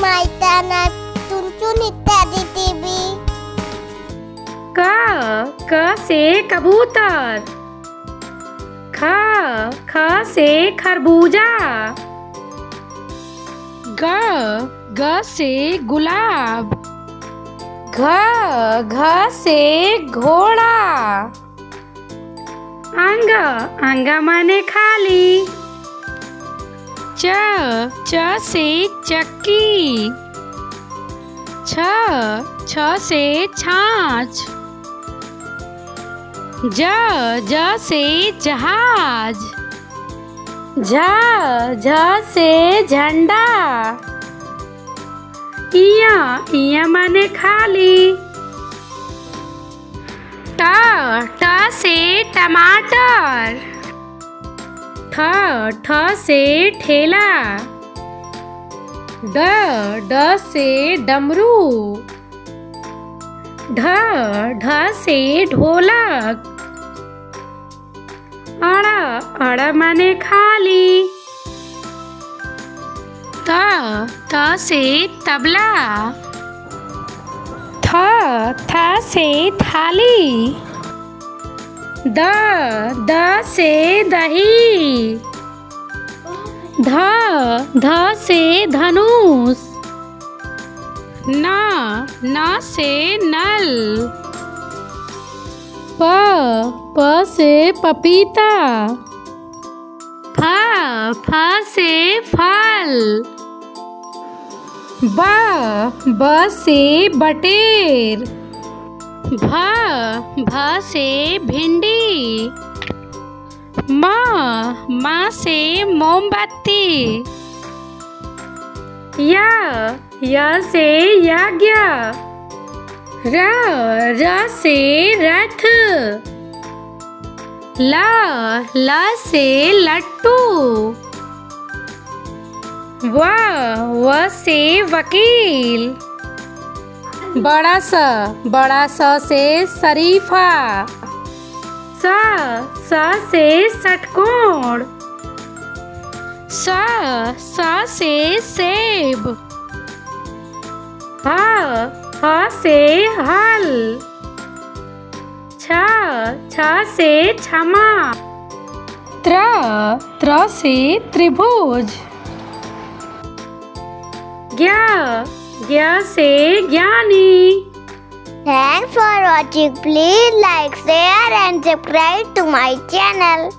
my channel Chunchun Ityadi TV। क से कबूतर। ख से खरबूजा। ग से गुलाब। घ से घोड़ा। अंग माने खाली। च से चक्की। छ से छाछ। ज से जहाज। झ से झंडा। इया माने खाली। ट से टमाटर। ठ से ठेला। ड से डमरू। ढ से ढोलक। अड़ माने खाली। त से तबला। थ से थाली। द से दही। ध से धनुष। न से नल। प से पपीता। फ से फल। ब से बटेर। भ से भिंडी। म से मोमबत्ती। य से यज्ञ। र से रथ। ल से लट्टू। व से वकील। बड़ा स से शरीफा। स से षटकोण। स से सेब। ह से हल। छ से क्षमा। त्र से त्रिभुज। ज्ञ से ज्ञानी। Thanks for watching. Please like, share and subscribe to my channel.